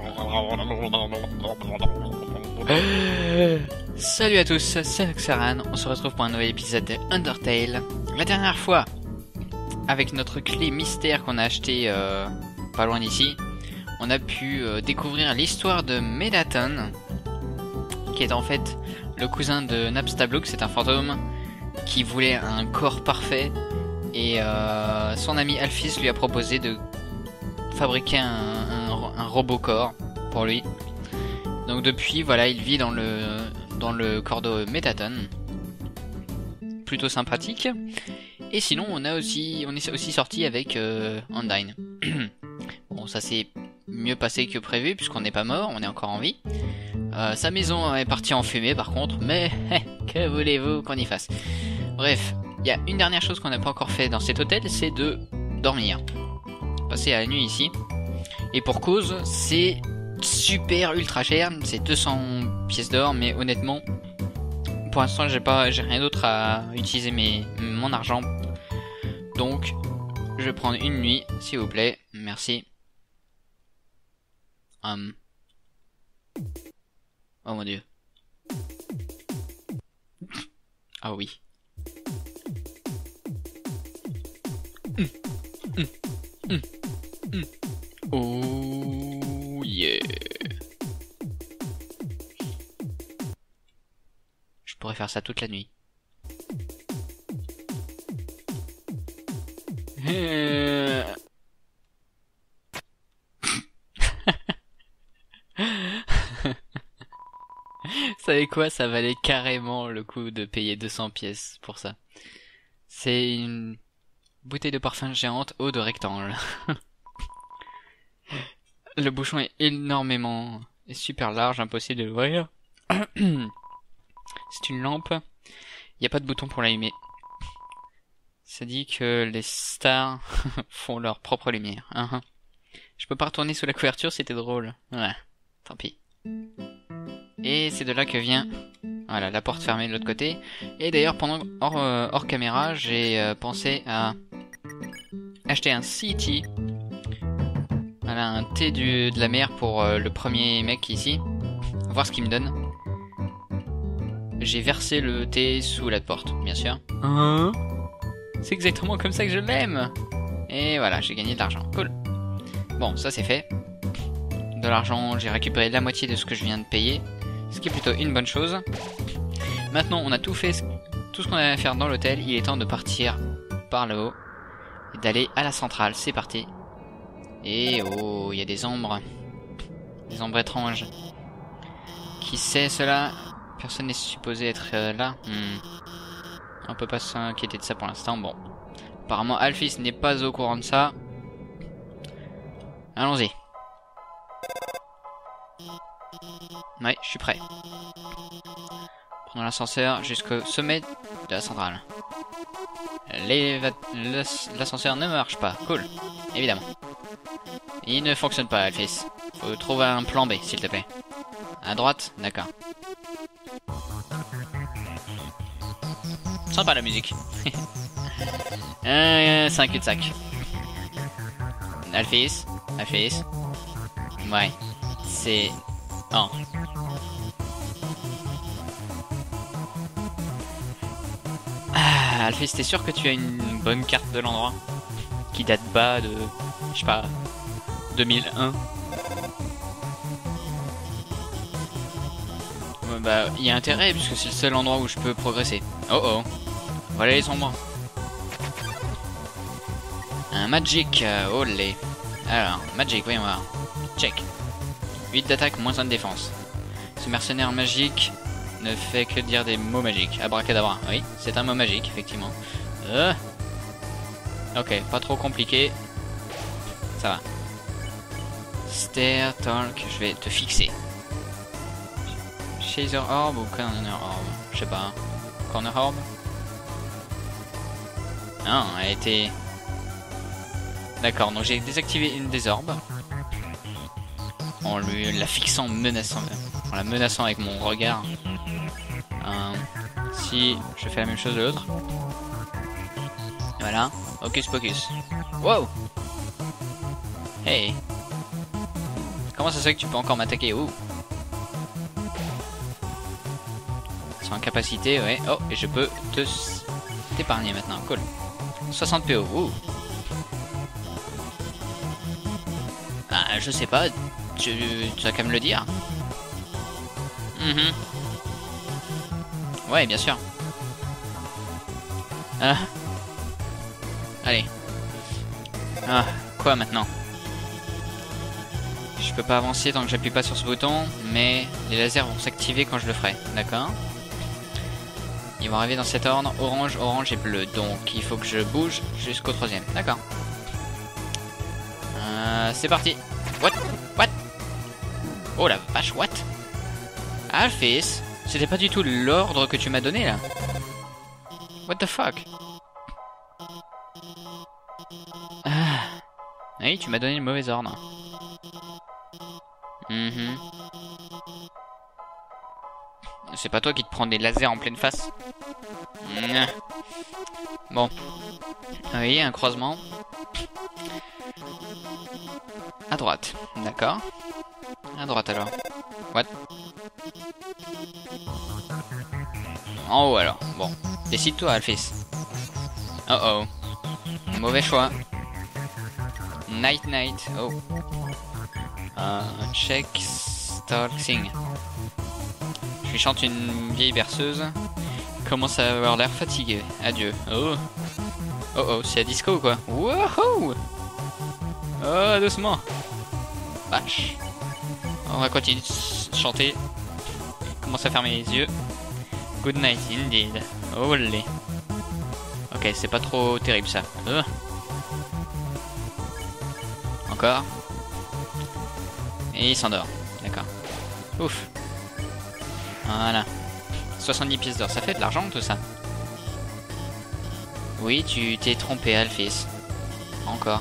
Salut à tous, c'est Noxaran, on se retrouve pour un nouvel épisode de Undertale. La dernière fois, avec notre clé mystère qu'on a acheté pas loin d'ici, on a pu découvrir l'histoire de Mettaton, qui est en fait le cousin de Napstablook. C'est un fantôme qui voulait un corps parfait, et son ami Alphys lui a proposé de fabriquer un robot corps pour lui. Donc depuis, voilà, il vit dans le corps de Mettaton. Plutôt sympathique. Et sinon, on est aussi sorti avec Undyne. Bon, ça s'est mieux passé que prévu puisqu'on n'est pas mort, on est encore en vie. Sa maison est partie en fumée par contre, mais que voulez-vous qu'on y fasse? Bref, il y a une dernière chose qu'on n'a pas encore fait dans cet hôtel, c'est de dormir. Passer la nuit ici. Et pour cause, c'est super ultra cher, c'est 200 pièces d'or, mais honnêtement, pour l'instant j'ai rien d'autre à utiliser mon argent. Donc, je vais prendre une nuit, s'il vous plaît, merci. Oh mon dieu. Ah oui. Oh yeah. Je pourrais faire ça toute la nuit. Vous savez quoi, ça valait carrément le coup de payer 200 pièces pour ça. C'est une bouteille de parfum géante haut de rectangle. Le bouchon est super large, impossible de l'ouvrir. C'est une lampe. Il n'y a pas de bouton pour l'allumer. Ça dit que les stars font leur propre lumière. Je peux pas retourner sous la couverture, c'était drôle. Ouais, tant pis. Et c'est de là que vient, voilà, la porte fermée de l'autre côté. Et d'ailleurs, hors caméra, j'ai pensé à acheter un CT. Voilà, un thé de la mer pour le premier mec ici. Voir ce qu'il me donne. J'ai versé le thé sous la porte, bien sûr. C'est exactement comme ça que je l'aime. Et voilà, j'ai gagné de l'argent. Cool. Bon, ça c'est fait. De l'argent, j'ai récupéré la moitié de ce que je viens de payer. Ce qui est plutôt une bonne chose. Maintenant, on a tout fait, tout ce qu'on avait à faire dans l'hôtel. Il est temps de partir par le haut. Et d'aller à la centrale. C'est parti. Et oh, il y a des ombres. Des ombres étranges. Qui sait cela? Personne n'est supposé être là. On peut pas s'inquiéter de ça pour l'instant. Bon. Apparemment, Alphys n'est pas au courant de ça. Allons-y. Ouais, je suis prêt. Prenons l'ascenseur jusqu'au sommet de la centrale. L'ascenseur ne marche pas. Cool. Évidemment. Il ne fonctionne pas, Alphys. Faut trouver un plan B, s'il te plaît. À droite? D'accord. Sympa la musique. C'est un cul-de-sac. Alphys? Alphys? Ouais. C'est... Oh. Alphys, t'es sûr que tu as une bonne carte de l'endroit? Qui date pas de... je sais pas... 2001? Bah, il y a intérêt, puisque c'est le seul endroit où je peux progresser. Oh oh. Voilà les ombres. Un magic, olé. Alors, magic, voyons voir. Check. 8 d'attaque, moins 1 de défense. Ce mercenaire magique ne fait que dire des mots magiques. Abracadabra, oui, c'est un mot magique, effectivement. Ok, pas trop compliqué. Ça va. Stare, talk, je vais te fixer. Chaser Orb ou Corner Orb? Je sais pas. Corner Orb? Non, elle a été... D'accord, donc j'ai désactivé une des orbes. En la fixant menaçant. En la menaçant avec mon regard. Si je fais la même chose de l'autre. Voilà. Hocus pocus. Wow! Hey! Comment ça se fait que tu peux encore m'attaquer? Ouh. Sans capacité, ouais. Oh, et je peux t'épargner maintenant. Cool. 60 PO. Ouh. Ah, je sais pas. Tu as qu'à me le dire. Ouais, bien sûr. Ah. Allez. Ah, quoi maintenant? Je peux pas avancer tant que j'appuie pas sur ce bouton, mais les lasers vont s'activer quand je le ferai. D'accord. Ils vont arriver dans cet ordre, orange, orange et bleu. Donc il faut que je bouge jusqu'au troisième. D'accord. C'est parti. What? What? Oh la vache, what? Alphys, c'était pas du tout l'ordre que tu m'as donné là. What the fuck? Ah. Oui, tu m'as donné le mauvais ordre. C'est pas toi qui te prends des lasers en pleine face. Bon. Oui, un croisement. À droite, d'accord. À droite alors. What? En haut alors. Bon. Décide-toi, Alphys. Oh oh. Mauvais choix. Night night. Oh. Check stalking. Je lui chante une vieille berceuse. Commence à avoir l'air fatigué. Adieu. Oh. Oh oh, c'est à disco ou quoi? Wouhou. Oh, doucement. Vache. On va continuer de chanter. Commence à fermer les yeux. Good night indeed. Olé. Ok, c'est pas trop terrible ça. Encore. Et il s'endort. D'accord. Ouf. Voilà. 70 pièces d'or. Ça fait de l'argent tout ça. Oui, tu t'es trompé, Alphys. Encore.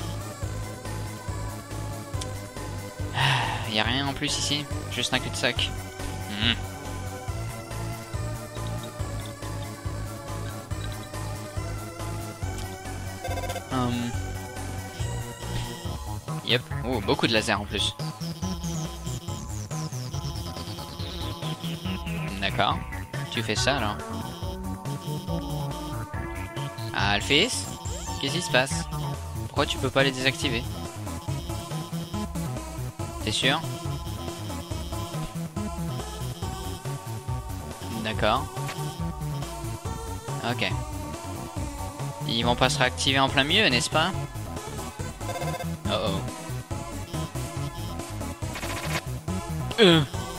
Y a rien en plus ici. Juste un cul-de-sac. Yep. Oh, beaucoup de lasers en plus. D'accord. Tu fais ça alors. Ah, Alphys, qu'est-ce qui se passe? Pourquoi tu peux pas les désactiver? T'es sûr? D'accord. Ok. Ils vont pas se réactiver en plein milieu, n'est-ce pas? Oh oh.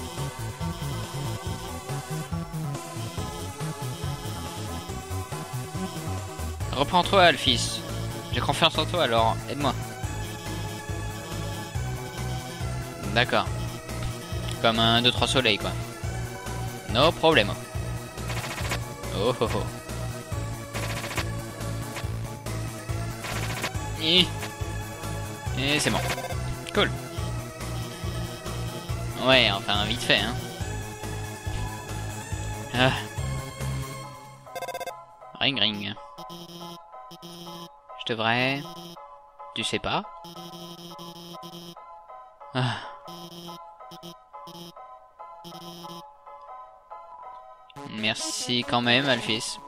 Reprends-toi, Alphys. J'ai confiance en toi, alors aide-moi. D'accord. Comme un 2-3 soleils, quoi. No problème. Oh oh oh. Et c'est bon. Cool. Ouais, enfin, vite fait, hein. Ah. Ring ring. Je devrais... Tu sais pas? Ah. Merci quand même, Alphys.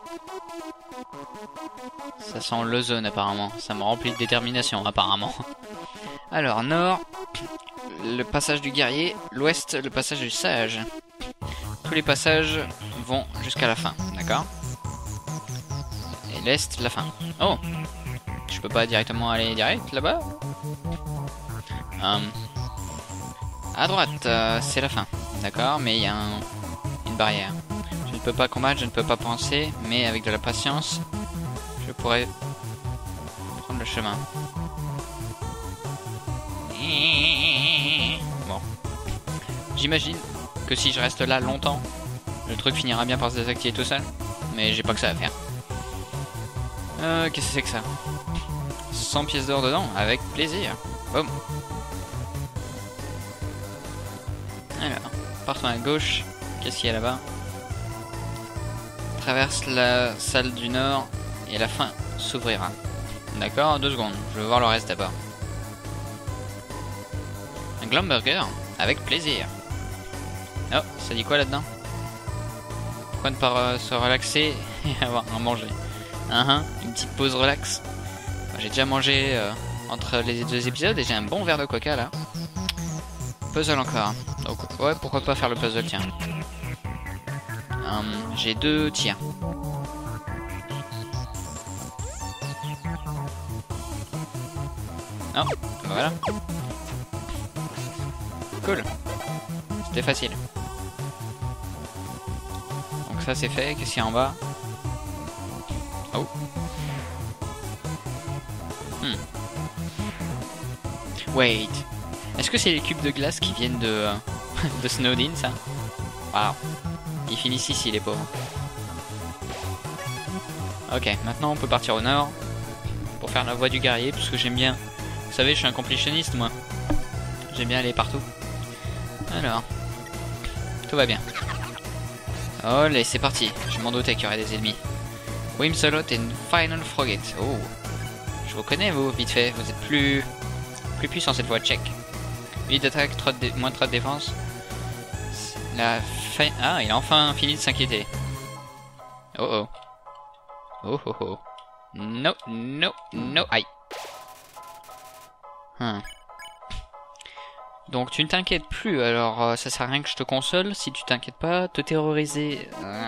Ça sent l'ozone apparemment. Ça me remplit de détermination apparemment. Alors, nord, le passage du guerrier. L'ouest, le passage du sage. Tous les passages vont jusqu'à la fin, d'accord? Et l'est, la fin. Oh! Je peux pas directement aller direct là-bas? À droite, c'est la fin. D'accord, mais il y a une barrière. Je ne peux pas combattre, je ne peux pas penser, mais avec de la patience, je pourrais prendre le chemin. Bon. J'imagine que si je reste là longtemps, le truc finira bien par se désactiver tout seul. Mais j'ai pas que ça à faire. Qu'est-ce que c'est que ça? 100 pièces d'or dedans, avec plaisir. Boum. Alors, partons à gauche. Qu'est-ce qu'il y a là-bas? Traverse la salle du nord et la fin s'ouvrira. D'accord, 2 secondes. Je veux voir le reste d'abord. Glumburger, avec plaisir. Oh, ça dit quoi là-dedans? Pourquoi ne pas se relaxer et avoir à manger? Une petite pause relax. J'ai déjà mangé entre les 2 épisodes et j'ai un bon verre de coca là. Puzzle encore. Donc ouais, pourquoi pas faire le puzzle, tiens. J'ai 2 tirs. Oh, voilà. Cool. C'était facile. Donc ça c'est fait. Qu'est-ce qu'il y a en bas? Oh. Wait. Est-ce que c'est les cubes de glace qui viennent de, de Snowdin, ça? Waouh. Ils finissent ici, les pauvres. Ok, maintenant on peut partir au nord pour faire la voie du guerrier, parce que j'aime bien. Vous savez, je suis un complétionniste, moi. J'aime bien aller partout. Alors, tout va bien. Allez, c'est parti. Je m'en doutais qu'il y aurait des ennemis. Whimsalot et Final Frogget. Oh, je vous connais, vous, vite fait. Vous êtes plus puissant cette fois, check. 8 d'attaque, moins 3 de défense. Ah, il a enfin fini de s'inquiéter. Oh oh. Oh oh oh. No, no, no. Aïe. Donc tu ne t'inquiètes plus, alors ça sert à rien que je te console si tu t'inquiètes pas. Te terroriser.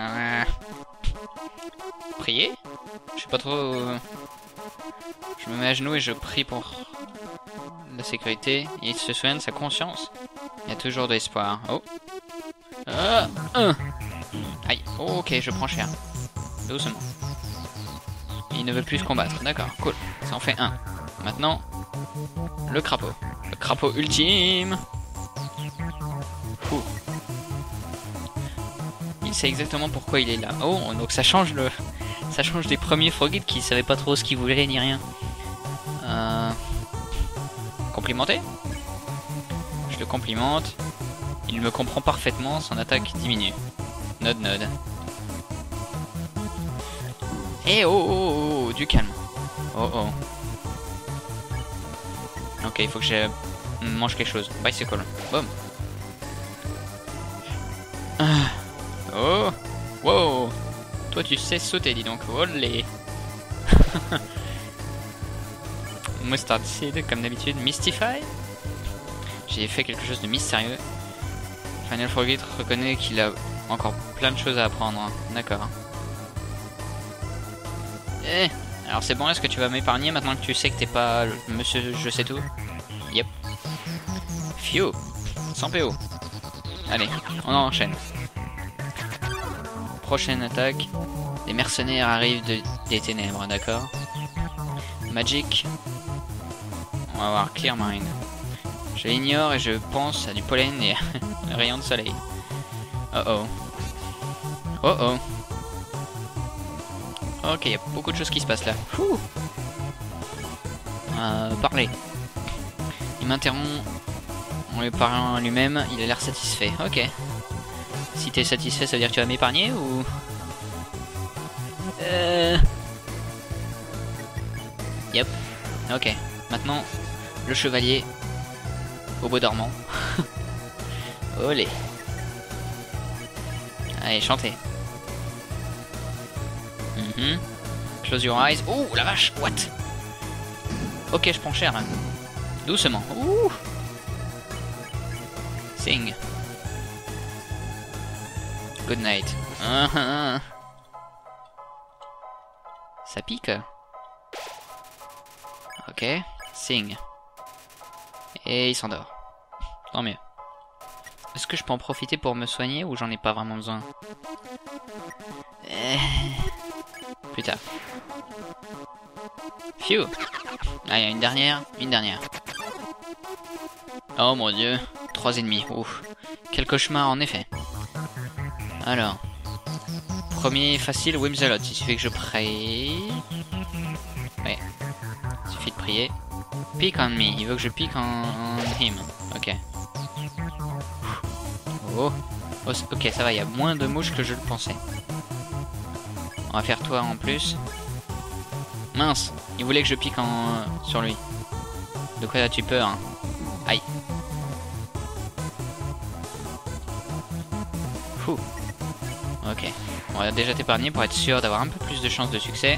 Prier? Je sais pas trop. Je me mets à genoux et je prie pour la sécurité. Il se souvient de sa conscience. Il y a toujours de l'espoir. Oh. Aïe. Oh, ok, je prends cher. Doucement. Il ne veut plus se combattre. D'accord, cool. Ça en fait un. Maintenant, le crapaud. Le crapaud ultime. Ouh. Il sait exactement pourquoi il est là. Oh, donc ça change des premiers Frogget qui savaient pas trop ce qu'ils voulaient ni rien. Complimenter? Je le complimente. Il me comprend parfaitement, son attaque diminue. Nod. Eh oh, du calme. Oh. Ok, il faut que je mange quelque chose. Bicycle. Boum. Oh. Wow. Toi tu sais sauter, dis donc. Olé. Mustard Seed, comme d'habitude. Mystify. J'ai fait quelque chose de mystérieux. Final Frogget reconnaît qu'il a encore plein de choses à apprendre. D'accord. Alors c'est bon, est-ce que tu vas m'épargner maintenant que tu sais que t'es pas le monsieur je sais tout? Yep. Phew. Sans PO. Allez, on enchaîne. Prochaine attaque. Les mercenaires arrivent des ténèbres, d'accord. Magic. On va voir Clear Mind. Je l'ignore et je pense à du pollen et un rayon de soleil. Oh. Ok, il y a beaucoup de choses qui se passent là. Parler. Il m'interrompt en lui parlant à lui-même, il a l'air satisfait. Ok. Si t'es satisfait, ça veut dire que tu vas m'épargner ou... Yep. Ok. Maintenant, le chevalier au beau dormant. Olé. Allez, chantez. Close your eyes. Oh, la vache, what? Ok, je prends cher. Hein. Doucement. Ouh. Sing. Good night. Ça pique. Ok. Sing. Et il s'endort. Tant mieux. Est-ce que je peux en profiter pour me soigner ou j'en ai pas vraiment besoin? Plus tard. Phew. Ah, il y a une dernière. Oh mon dieu. 3 ennemis. Ouf. Quel cauchemar en effet. Alors. Premier facile, Whimsalot. Il suffit que je prie. Ouais. Il suffit de prier. Pick on me. Il veut que je pique en him. Ok. Oh. Ok, ça va. Il y a moins de mouches que je le pensais. On va faire toi en plus. Mince. Il voulait que je pique sur lui. De quoi as-tu peur hein? Aïe. Ok. On va déjà t'épargner pour être sûr d'avoir un peu plus de chances de succès.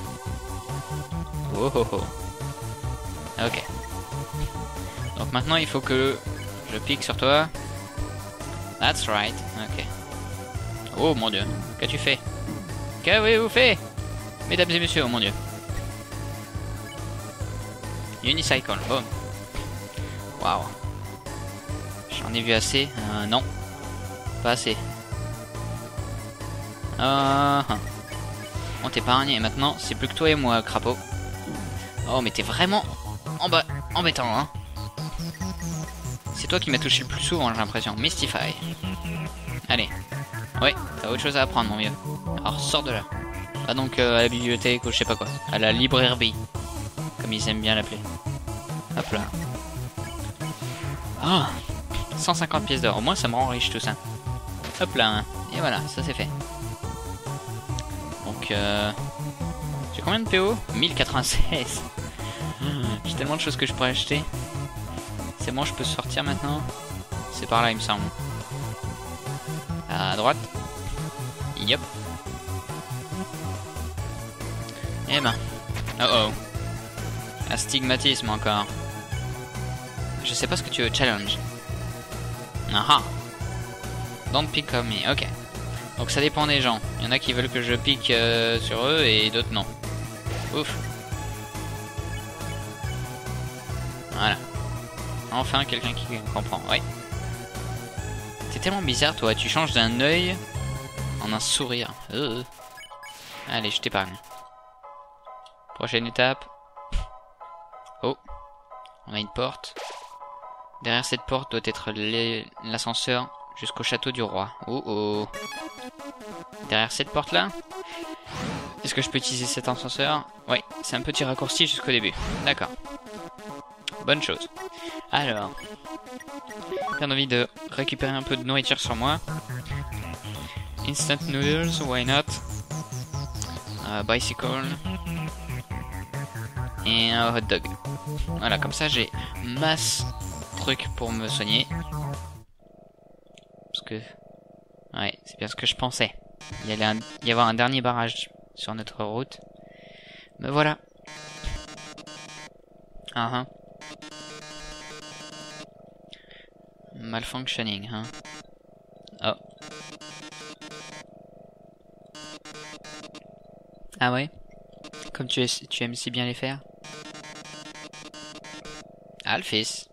Oh oh oh. Ok. Donc maintenant il faut que je pique sur toi. That's right. Ok. Oh mon dieu. Qu'as-tu fait? Qu'avez-vous fait? Mesdames et messieurs, oh mon dieu. Unicycle. Boom. Waouh. J'en ai vu assez. Non. Pas assez. On t'épargne et maintenant c'est plus que toi et moi, crapaud. Oh mais t'es vraiment embêtant, hein. C'est toi qui m'as touché le plus souvent, j'ai l'impression. Mystify. Allez. Ouais, t'as autre chose à apprendre, mon vieux. Alors sors de là. Va donc à la bibliothèque ou je sais pas quoi. À la librairie. Comme ils aiment bien l'appeler. Hop là. Ah, 150 pièces d'or. Au moins ça me rend riche tout ça. Hop là. Et voilà, ça c'est fait. Donc j'ai combien de PO? 1096. J'ai tellement de choses que je pourrais acheter. C'est bon, je peux sortir maintenant. C'est par là, il me semble. À droite. Yep. Eh ben. Oh oh. Astigmatisme encore. Je sais pas ce que tu veux. Challenge. Aha. Don't pick on me. Ok. Donc ça dépend des gens. Il y en a qui veulent que je pique sur eux et d'autres non. Ouf. Voilà. Enfin quelqu'un qui comprend. Ouais. C'est tellement bizarre toi. Tu changes d'un œil en un sourire. Allez, je t'épargne. Prochaine étape. Oh. On a une porte. Derrière cette porte doit être l'ascenseur jusqu'au château du roi. Oh oh. Derrière cette porte là. Est-ce que je peux utiliser cet ascenseur? Oui, c'est un petit raccourci jusqu'au début. D'accord. Bonne chose. Alors. J'ai envie de récupérer un peu de nourriture sur moi. Instant noodles, why not? Bicycle. Et un hot dog. Voilà, comme ça j'ai masse trucs pour me soigner. Parce que... Ouais, c'est bien ce que je pensais. Il y allait y avoir un dernier barrage sur notre route. Mais voilà. Malfunctioning, hein. Oh. Ah ouais? Comme tu aimes si bien les faire? Ah, le fils.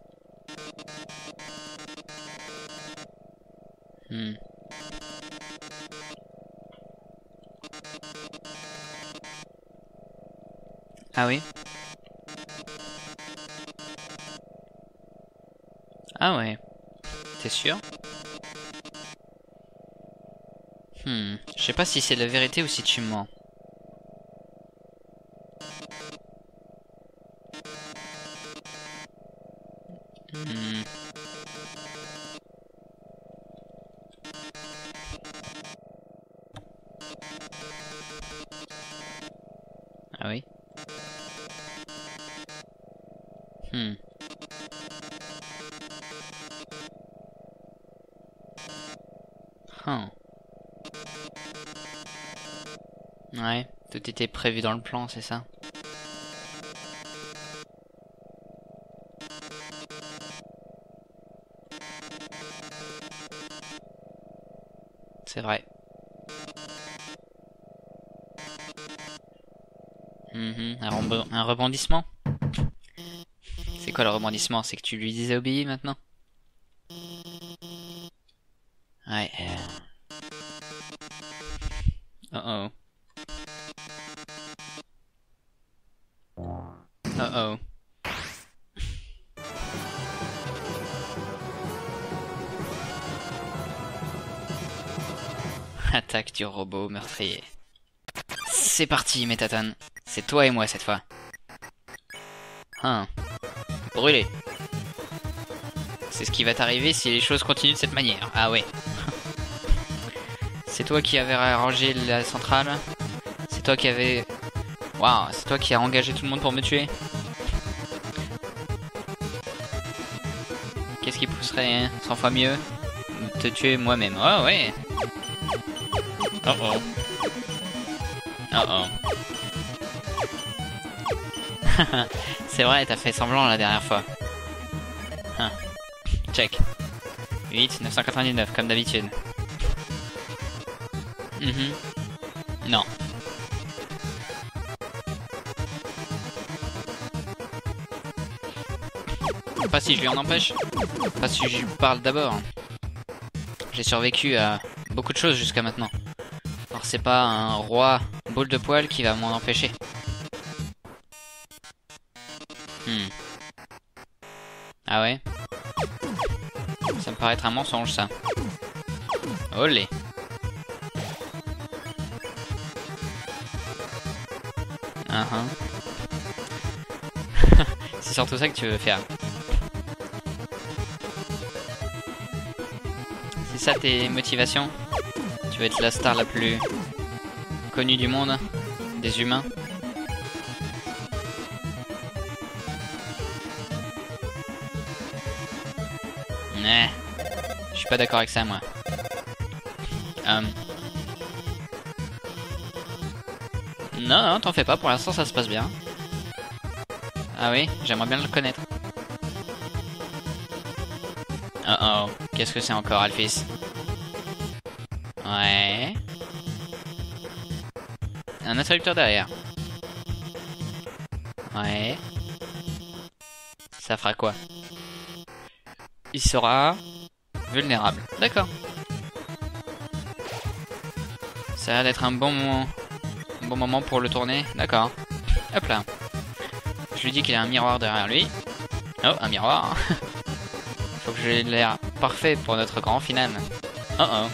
Ah oui? Ah ouais. T'es sûr? Je sais pas si c'est la vérité ou si tu mens. Ah oui? Ouais, tout était prévu dans le plan, c'est ça? C'est vrai. Un rebondissement? C'est quoi le rebondissement? C'est que tu lui désobéis maintenant? Ouais. Oh oh. Oh oh. Attaque du robot meurtrier. C'est parti, Métatane. C'est toi et moi cette fois. Brûlé. C'est ce qui va t'arriver si les choses continuent de cette manière. Ah ouais. C'est toi qui avais arrangé la centrale. C'est toi qui avais... Waouh, c'est toi qui as engagé tout le monde pour me tuer. Qu'est-ce qui pousserait 100 fois mieux? Te tuer moi-même. Oh ouais. Oh oh. Oh oh. C'est vrai, t'as fait semblant la dernière fois. Hein. Check. 8, 999, comme d'habitude. Non. Pas si je lui en empêche. Pas si je lui parle d'abord. J'ai survécu à beaucoup de choses jusqu'à maintenant. Alors c'est pas un roi boule de poil qui va m'en empêcher. Ah ouais? Ça me paraît être un mensonge ça. Olé. C'est surtout ça que tu veux faire. C'est ça tes motivations? Tu veux être la star la plus connue du monde? Des humains? Ouais. Je suis pas d'accord avec ça moi. Non, non, t'en fais pas, pour l'instant ça se passe bien. Ah oui, j'aimerais bien le connaître. Oh oh, qu'est-ce que c'est encore, Alphys? Ouais. Un interrupteur derrière. Ouais. Ça fera quoi? Il sera vulnérable. D'accord. Ça a l'air d'être un bon moment pour le tourner. D'accord. Hop là. Je lui dis qu'il a un miroir derrière lui. Oh, un miroir. Faut que j'ai l'air parfait pour notre grand final. Oh oh.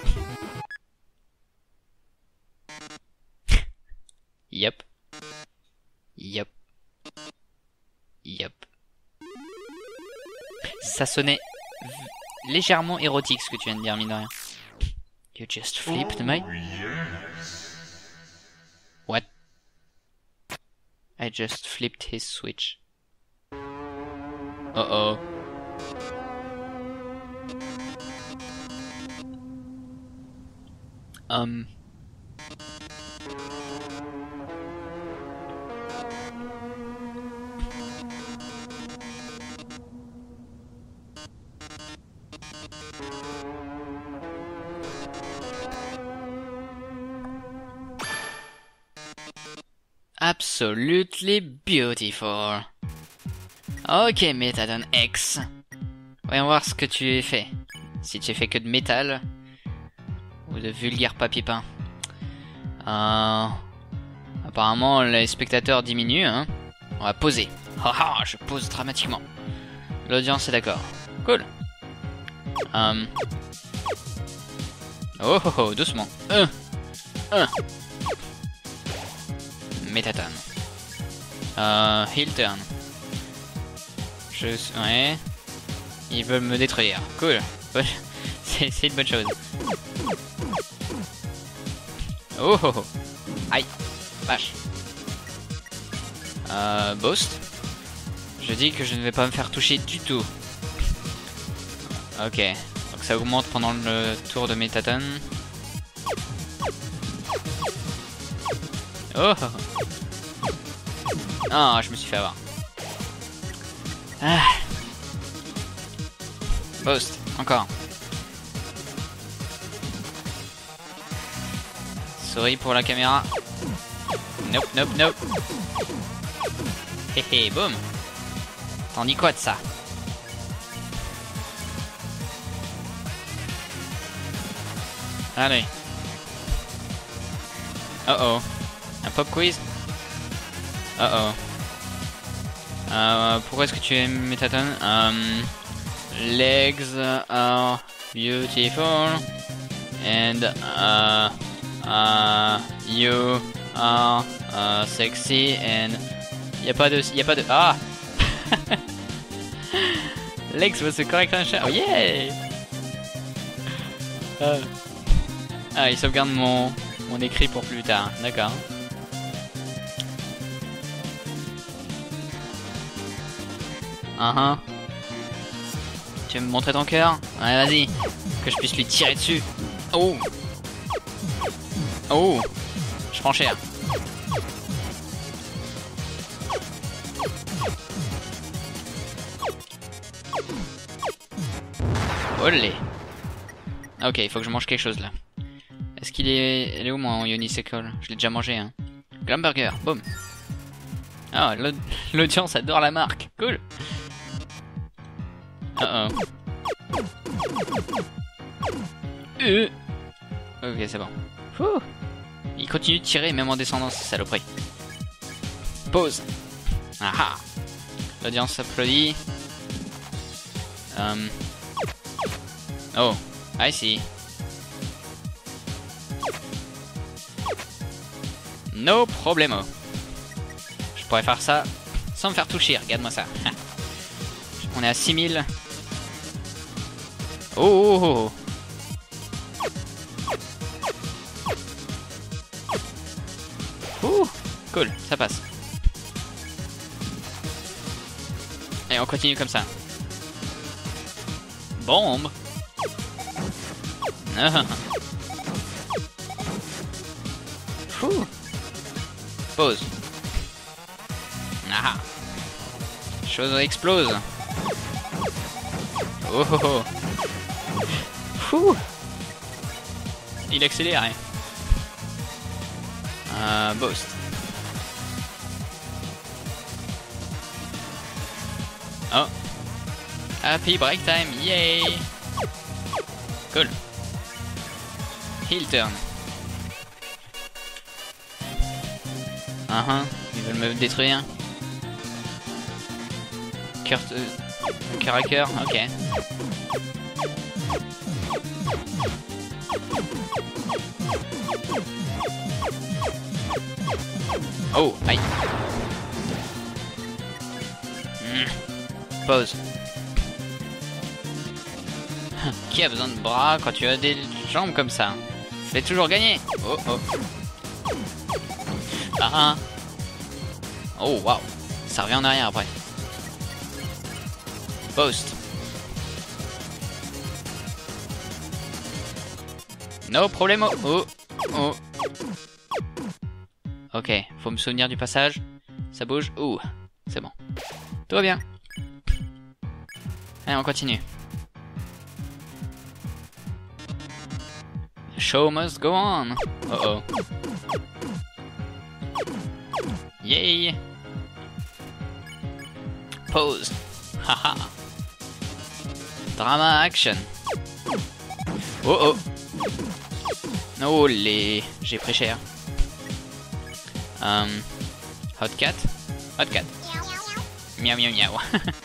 Yup. Yup. Yup. Ça sonnait légèrement érotique ce que tu viens de dire, mine de rien. You just flipped, mate. What? I just flipped his switch. Oh oh. Absolutely beautiful. Ok, Métadone X. Voyons voir ce que tu fais. Si tu fais que de métal ou de vulgaire papier peint. Apparemment, les spectateurs diminuent. Hein. On va poser. Haha, je pose dramatiquement. L'audience est d'accord. Cool. Oh, oh, oh, doucement. Métatone. Heel turn. Ouais. Ils veulent me détruire. Cool. C'est une bonne chose. Oh, oh, oh. Aïe. Vache. Boost. Je dis que je ne vais pas me faire toucher du tout. Ok. Donc ça augmente pendant le tour de Métatone. Oh. Ah, je me suis fait avoir. Ah. Boost, encore. Souris pour la caméra. Nope, nope, nope. Hé hé, boum. T'en dis quoi de ça? Allez. Oh oh. Un pop quiz? Oh oh. Pourquoi est-ce que tu aimes Métatone? Legs are beautiful and you are sexy and y a pas de ah. Legs was the correct answer. Oh yeah. Ah, il sauvegarde mon écrit pour plus tard. D'accord. Tu veux me montrer ton cœur? Ouais, vas-y. Que je puisse lui tirer dessus. Oh. Oh, je prends cher. Olé. Ok, il faut que je mange quelque chose là. Est-ce qu'il est... Elle est où mon Unicycle? Je l'ai déjà mangé, hein. Glamburger, boum. Ah, l'audience adore la marque. Cool. Oh. Ok, c'est bon. Ouh. Il continue de tirer même en descendant, ce saloperie. Pause. Ah ah. L'audience s'applaudit. Oh, I see. No problemo. Je pourrais faire ça sans me faire toucher, regarde-moi ça. On est à 6000. Oh, cool, ça passe. Et on continue comme ça. Bombe. Pause. Ah. Chose explose. Oh oh oh. Il accélère. Boost. Oh. Happy break time. Yay. Cool. Heel turn. Ils veulent me détruire. Cœur à cœur, ok. Oh, aïe. Pause. Qui a besoin de bras quand tu as des jambes comme ça? Fais toujours gagner. Oh oh. Ah. Oh waouh. Ça revient en arrière après. Post. No problemo. Oh. Oh. Ok, faut me souvenir du passage. Ça bouge. Ouh, c'est bon. Tout va bien. Allez, on continue. The show must go on. Oh oh. Yay. Pause. Haha. Drama action. Oh oh. Oh les... J'ai pris cher. Hot cat. Hot cat. Miaou miaou miaou.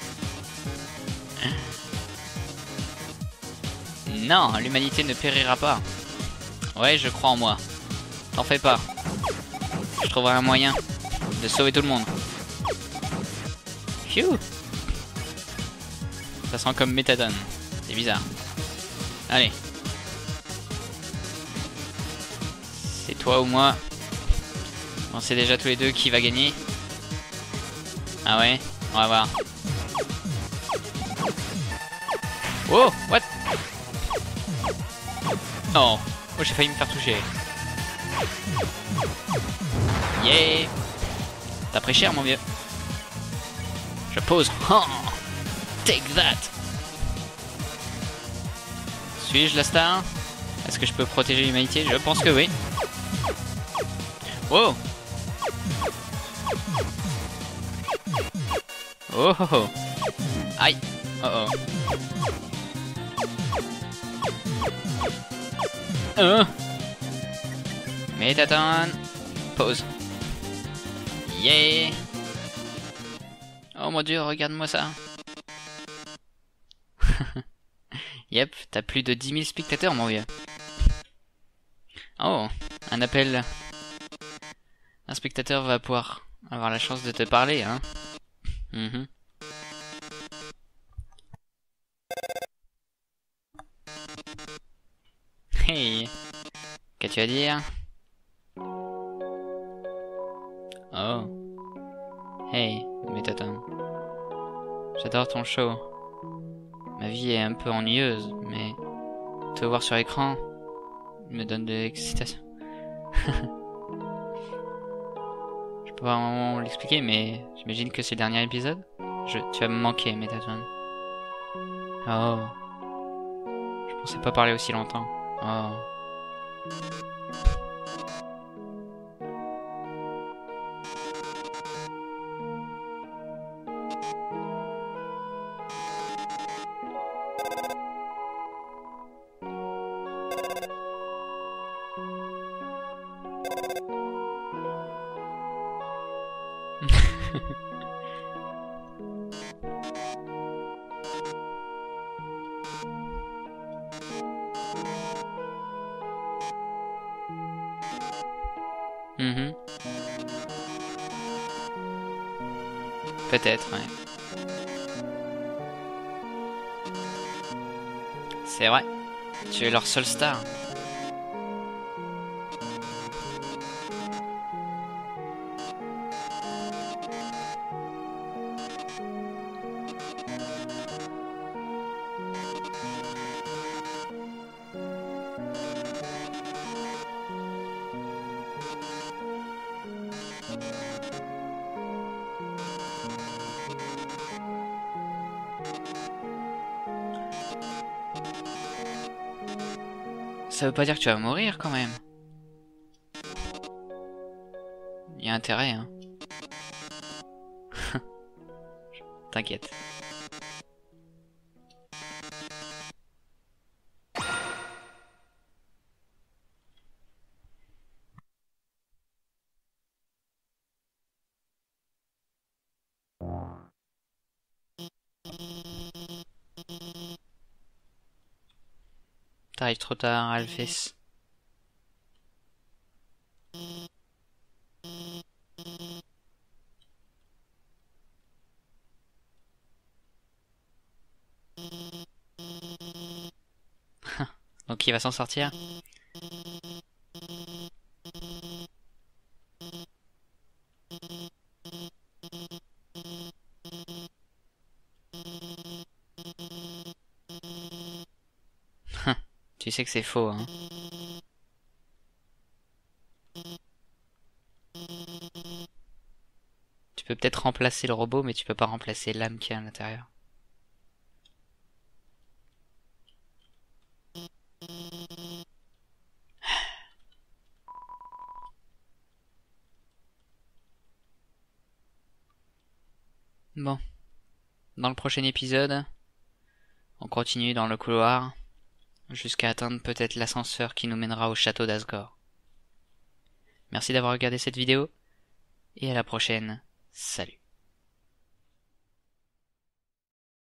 Non, l'humanité ne périra pas. Ouais, je crois en moi. T'en fais pas. Je trouverai un moyen de sauver tout le monde. Phew. Ça sent comme méthadone. C'est bizarre. Allez. C'est toi ou moi. On sait déjà tous les deux qui va gagner. Ah ouais, on va voir. Oh, what? Oh, j'ai failli me faire toucher. Yeah. T'as pris cher, mon vieux. Je pose. Oh, take that. Suis-je la star? Est-ce que je peux protéger l'humanité? Je pense que oui. Wow. Oh oh oh. Aïe. Oh oh. Métaton. Pause. Yeah. Oh mon dieu, regarde-moi ça. Yep, t'as plus de 10 000 spectateurs, mon vieux. Oh, un appel. Un spectateur va pouvoir avoir la chance de te parler, hein. Hey, qu'as-tu à dire? Oh. Hey, Métaton. J'adore ton show. Ma vie est un peu ennuyeuse, mais te voir sur écran me donne de l'excitation. Je peux pas vraiment l'expliquer, mais j'imagine que c'est le dernier épisode. Tu vas me manquer, Metatron. Oh. Je pensais pas parler aussi longtemps. Oh. Mhm. Peut-être, ouais. C'est vrai. Tu es leur seule star. Ça veut pas dire que tu vas mourir quand même. Il y a intérêt, hein. T'inquiète. T'arrives trop tard, Alphys. Donc il va s'en sortir. Tu sais que c'est faux, hein. Tu peux peut-être remplacer le robot, mais tu peux pas remplacer l'âme qui est à l'intérieur. Bon. Dans le prochain épisode, on continue dans le couloir, jusqu'à atteindre peut-être l'ascenseur qui nous mènera au château d'Asgore. Merci d'avoir regardé cette vidéo, et à la prochaine. Salut.